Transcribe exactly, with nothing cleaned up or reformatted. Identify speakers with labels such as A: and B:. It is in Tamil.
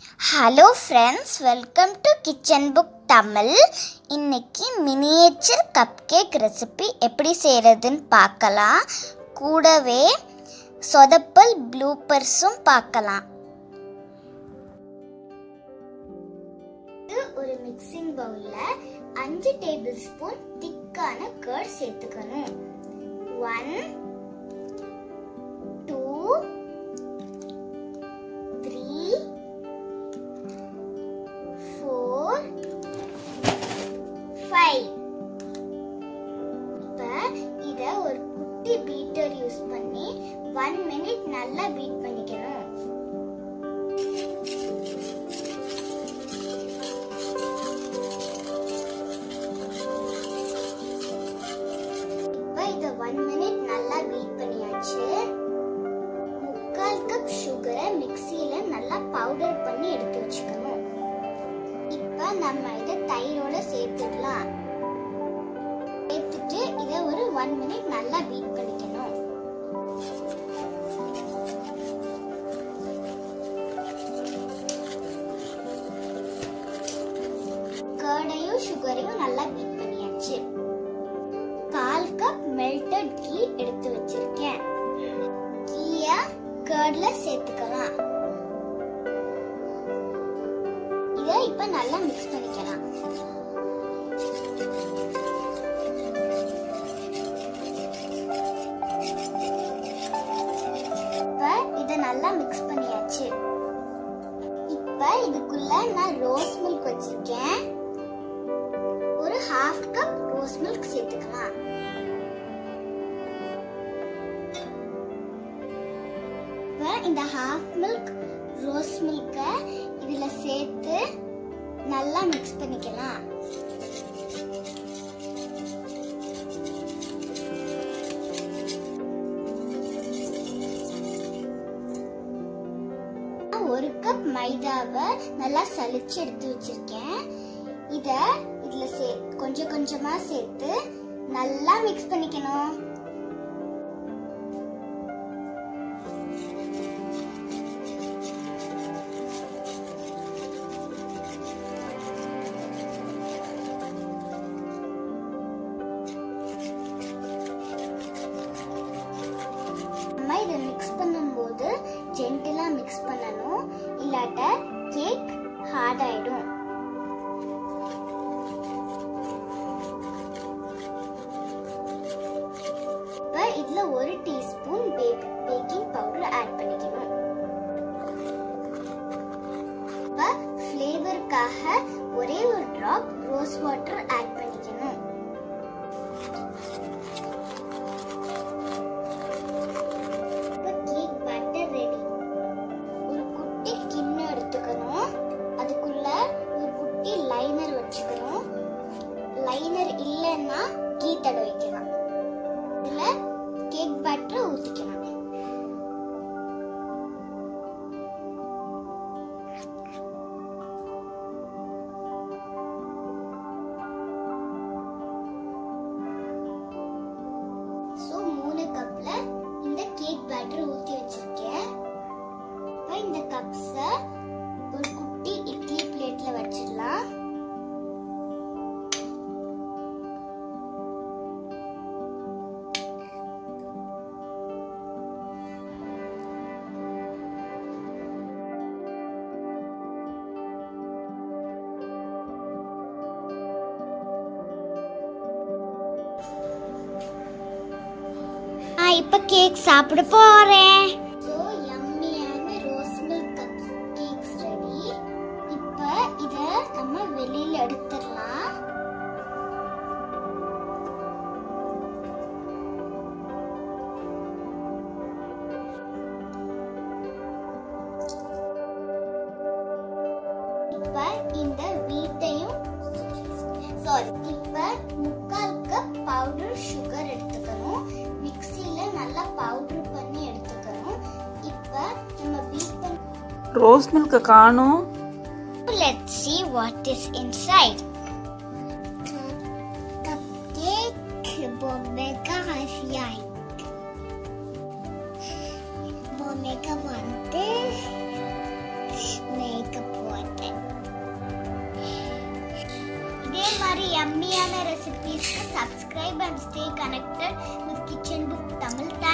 A: Hello friends, welcome to KitchenBook Tamil. இன்னைக்கு miniature cupcake recipe எப்படி செய்யறதுன்னு பார்க்கலாம். கூடவே சொதப்பல் ப்ளூப்பர்ஸும் பார்க்கலாம். ஒரு மிக்சிங் பவுல்ல அஞ்சு டேபிள் ஸ்பூன் திக்கான கர்ட் சேர்த்துக்கணும். one two three four five. இப்ப இத ஒரு குட்டி பீட்டர் யூஸ் பண்ணி one minute நல்லா பீட் பண்ணிக்கணும். இப்ப இத one minute நல்லா பீட் பண்ணியாச்சு. முக்கால் கப் சுகரை மிக்ஸில நல்லா பவுடர் பண்ணி எடுத்து வச்சுக்கணும். இப்ப நம்ம இத தயிரோட சேர்த்துடலாம். சேர்த்துட்டு இத ஒரு one minute நல்லா பீட் பண்ணிக்கணும். கர்டையும் சுகரையும் நல்லா பீட் பண்ணியாச்சு. கால் கப் மெல்டட் கீ எடுத்து வச்சிருக்கேன். கீய கர்ட்ல சேர்த்துக்கலாம். இத இப்ப நல்லா மிக்ஸ் பண்ணிக்கலாம். இப்ப இத நல்லா மிக்ஸ் பண்ணியாச்சு. இப்ப இதுக்குள்ள நான் ரோஸ் மில்க் வச்சிருக்கேன். ஒரு half கப் ரோஸ் மில்க் சேர்த்துக்கலாம். இப்ப இந்த half மில்க் ரோஸ் மில்க இதுல சேர்த்து நல்லா மிக்ஸ் பண்ணிக்கலாம். ஒரு கப் மைதாவை நல்லா சலிச்சு எடுத்து வச்சிருக்கேன். இத இதுல சே கொஞ்சம் கொஞ்சமா சேர்த்து நல்லா மிக்ஸ் பண்ணிக்கணும். நம்ம இத மிக்ஸ் பண்ணும்போது ஜென்டிலா மிக்ஸ் பண்ணணும், இல்லாட்ட கேக் ஹார்ட் ஆயிடும். இப்ப இதுல ஒரு டீஸ்பூன் பேக்கிங் பவுடர் ஆட் பண்ணிக்கணும். இப்ப ஃப்ளேவருக்காக ஒரே ஒரு டிராப் ரோஸ் வாட்டர் ஆட் பண்ணிக்கணும். இப்ப கேக் பேட்டர் ரெடி. ஒரு குட்டி கிண்ணம் எடுத்துக்கணும். அதுக்குள்ள ஒரு குட்டி லைனர் வச்சுக்கணும். லைனர் இல்லைன்னா கீ தடவிக்கலாம். இதுல கேக் பேட்டர் ஊத்திக்கலாம். சோ மூணு கப்ல இந்த கேக் பேட்டர் ஊத்தி வச்சிருக்கேன். இப்ப இந்த கப்ஸ ஒரு குட்டி இட்லி பிளேட்ல வச்சிடலாம். இப்ப கேக் சாப்பிட போறேன். சோ யம்மியான ரோஸ் மில்க் கேக்ஸ் ரெடி. இப்ப இத நம்ம வெளியில எடுத்துடலாம். இப்ப இந்த வீட்டையும் சாரி இப்ப முக்கால் கப் பவுடர் சுகர் எடுத்துக்கணும். மிக்ஸில நல்லா பவுடர் பண்ணி எடுத்துக்கணும். இப்ப நம்ம பீட் பண்ண
B: ரோஸ் மில்க் காணோம்.
A: Let's see what is inside. Cupcake bomeka hasiai. Bomeka வந்து makeup yummy recipes. Subscribe and stay connected with Kitchen Book Tamil.